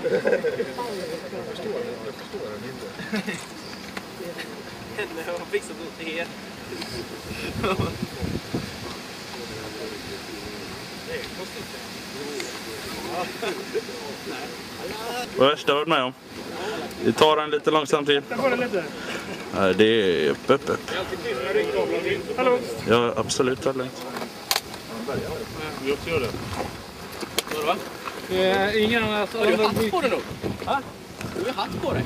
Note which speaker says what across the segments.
Speaker 1: Jag förstår den inte.
Speaker 2: Henne har fixat åt er.
Speaker 3: Vad är värsta varit med om? Vi tar den lite långsamt till. Nej, det är upp.
Speaker 4: Hallå?
Speaker 3: Ja, absolut.
Speaker 4: Vi också gör det.
Speaker 2: Vadå va?
Speaker 4: Ingen annan.
Speaker 2: Har du hatt på dig nog? Va? Du har hatt på dig.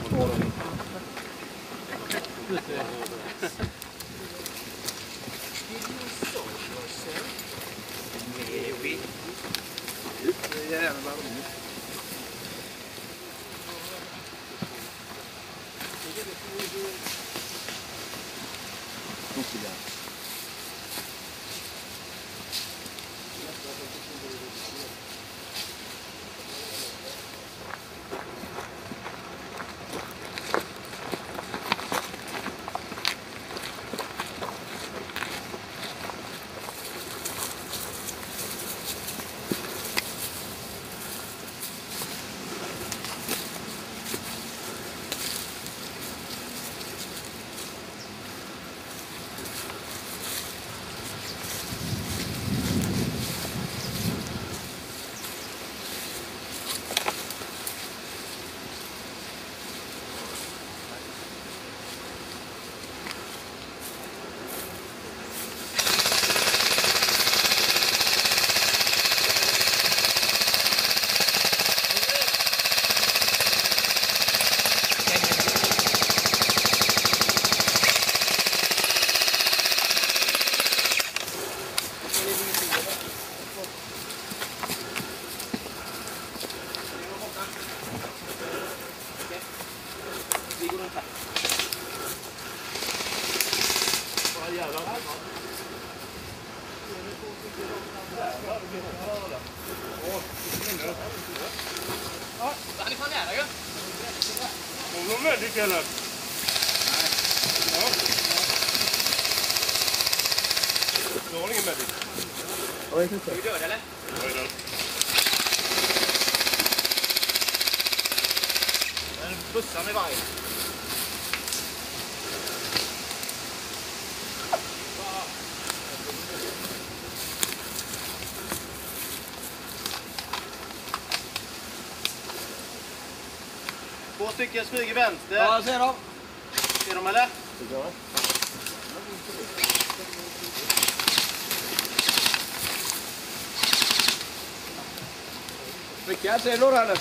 Speaker 2: Han är fan nära ju.
Speaker 4: Hon var väldigt eller? Nej. Ja. Du har ingen medic?
Speaker 2: Jag vet inte. Är du död eller?
Speaker 4: Jag är död.
Speaker 2: Men bussar med varg. Två stycken smyger vänster.
Speaker 5: Ja, ser de.
Speaker 2: Ser de eller?
Speaker 5: Ja. Rickard, ser du eller?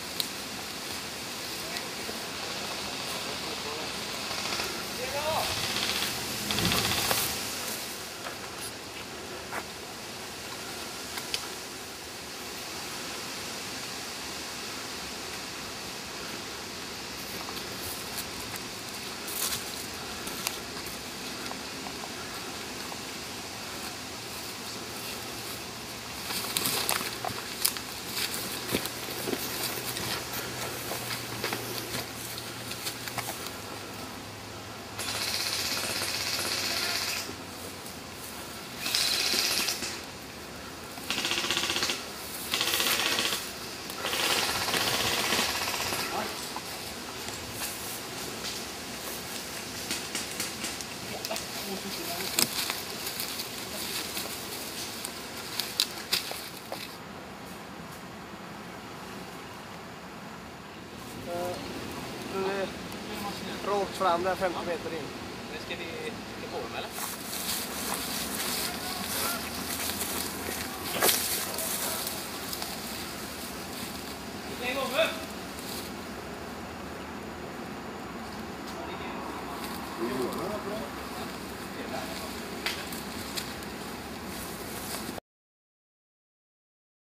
Speaker 5: Rakt fram där 50 meter in.
Speaker 2: Nu ska vi på dem eller? En gång upp!